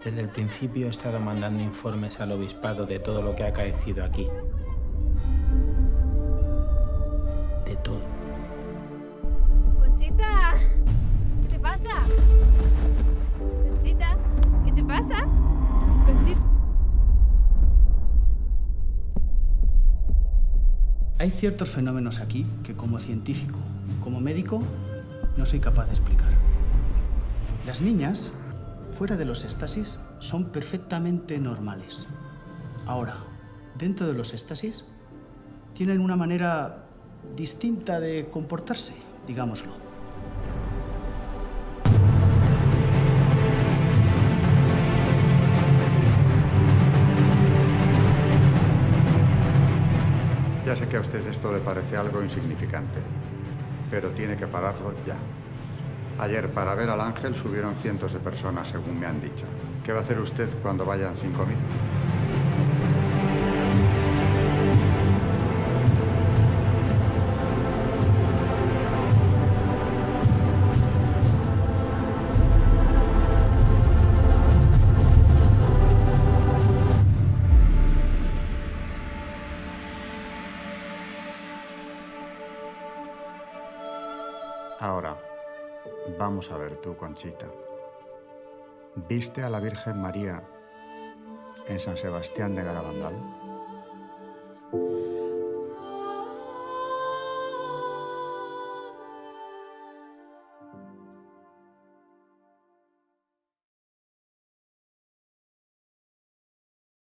Desde el principio he estado mandando informes al obispado de todo lo que ha acaecido aquí. De todo. Conchita, ¿qué te pasa? Conchita, ¿qué te pasa? Conchita. Hay ciertos fenómenos aquí que como científico, como médico, no soy capaz de explicar. Las niñas, fuera de los éxtasis, son perfectamente normales. Ahora, dentro de los éxtasis, tienen una manera distinta de comportarse, digámoslo. Ya sé que a usted esto le parece algo insignificante, pero tiene que pararlo ya. Ayer, para ver al ángel, subieron cientos de personas, según me han dicho. ¿Qué va a hacer usted cuando vayan 5.000? Ahora, vamos a ver tú, Conchita. ¿Viste a la Virgen María en San Sebastián de Garabandal?